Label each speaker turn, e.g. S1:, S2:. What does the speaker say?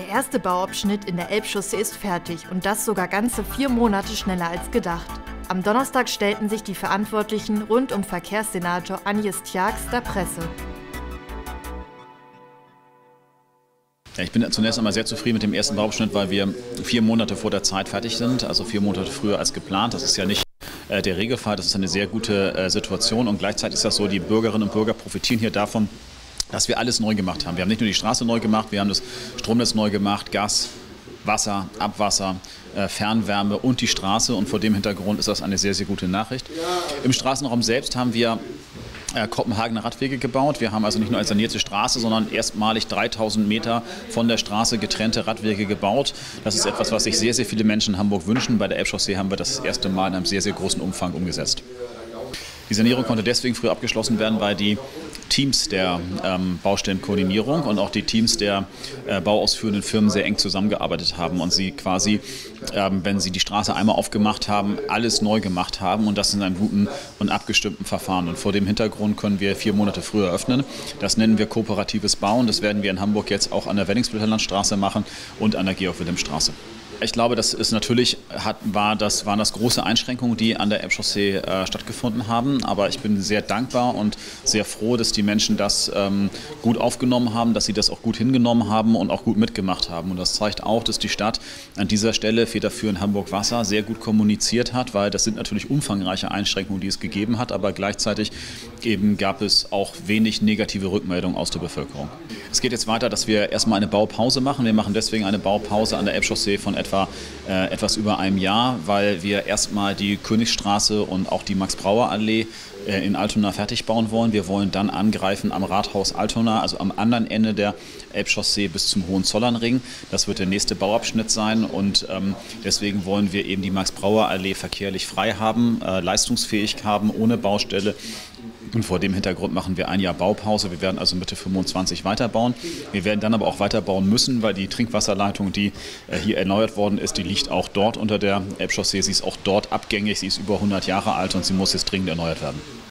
S1: Der erste Bauabschnitt in der Elbchaussee ist fertig und das sogar ganze 4 Monate schneller als gedacht. Am Donnerstag stellten sich die Verantwortlichen rund um Verkehrssenator Agnes Tjax der Presse.
S2: Ja, ich bin zunächst einmal sehr zufrieden mit dem ersten Bauabschnitt, weil wir 4 Monate vor der Zeit fertig sind, also 4 Monate früher als geplant. Das ist ja nicht der Regelfall, das ist eine sehr gute Situation und gleichzeitig ist das so, die Bürgerinnen und Bürger profitieren hier davon, dass wir alles neu gemacht haben. Wir haben nicht nur die Straße neu gemacht, wir haben das Stromnetz neu gemacht, Gas, Wasser, Abwasser, Fernwärme und die Straße, und vor dem Hintergrund ist das eine sehr, sehr gute Nachricht. Im Straßenraum selbst haben wir Kopenhagener Radwege gebaut. Wir haben also nicht nur eine sanierte Straße, sondern erstmalig 3000 Meter von der Straße getrennte Radwege gebaut. Das ist etwas, was sich sehr, sehr viele Menschen in Hamburg wünschen. Bei der Elbchaussee haben wir das erste Mal in einem sehr, sehr großen Umfang umgesetzt. Die Sanierung konnte deswegen früh abgeschlossen werden, weil die Teams der Baustellenkoordinierung und auch die Teams der bauausführenden Firmen sehr eng zusammengearbeitet haben und sie quasi, wenn sie die Straße einmal aufgemacht haben, alles neu gemacht haben, und das in einem guten und abgestimmten Verfahren. Und vor dem Hintergrund können wir 4 Monate früher öffnen. Das nennen wir kooperatives Bauen. Das werden wir in Hamburg jetzt auch an der Wenningsviertellandstraße machen und an der Georg-Wilhelm-Straße. Ich glaube, das ist natürlich, waren das große Einschränkungen, die an der Elbchaussee stattgefunden haben. Aber ich bin sehr dankbar und sehr froh, dass die Menschen das gut aufgenommen haben, dass sie das auch gut hingenommen haben und auch gut mitgemacht haben. Und das zeigt auch, dass die Stadt an dieser Stelle federführend Hamburg Wasser sehr gut kommuniziert hat, weil das sind natürlich umfangreiche Einschränkungen, die es gegeben hat, aber gleichzeitig eben gab es auch wenig negative Rückmeldungen aus der Bevölkerung. Es geht jetzt weiter, dass wir erstmal eine Baupause machen. Wir machen deswegen eine Baupause an der Elbchaussee von etwas über einem Jahr, weil wir erstmal die Königstraße und auch die Max-Brauer-Allee in Altona fertig bauen wollen. Wir wollen dann angreifen am Rathaus Altona, also am anderen Ende der Elbchaussee bis zum Hohenzollernring. Das wird der nächste Bauabschnitt sein, und deswegen wollen wir eben die Max-Brauer-Allee verkehrlich frei haben, leistungsfähig haben, ohne Baustelle. Und vor dem Hintergrund machen wir ein Jahr Baupause. Wir werden also Mitte 25 weiterbauen. Wir werden dann aber auch weiterbauen müssen, weil die Trinkwasserleitung, die hier erneuert worden ist, die liegt auch dort unter der Elbchaussee. Sie ist auch dort abgängig. Sie ist über 100 Jahre alt und sie muss jetzt dringend erneuert werden.